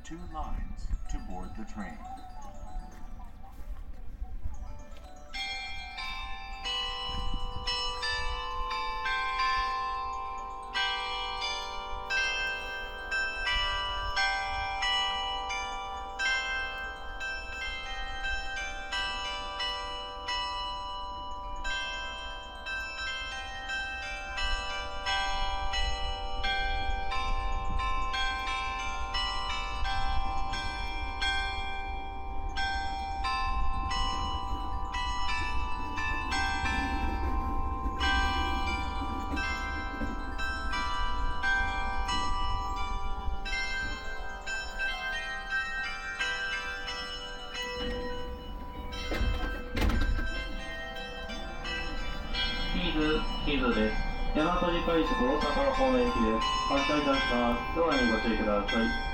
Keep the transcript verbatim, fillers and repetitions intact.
two lines to board the train. ヒーズ、ヒーズです。大和路快速大阪方面行きです。発車いたします。ドアにご注意ください。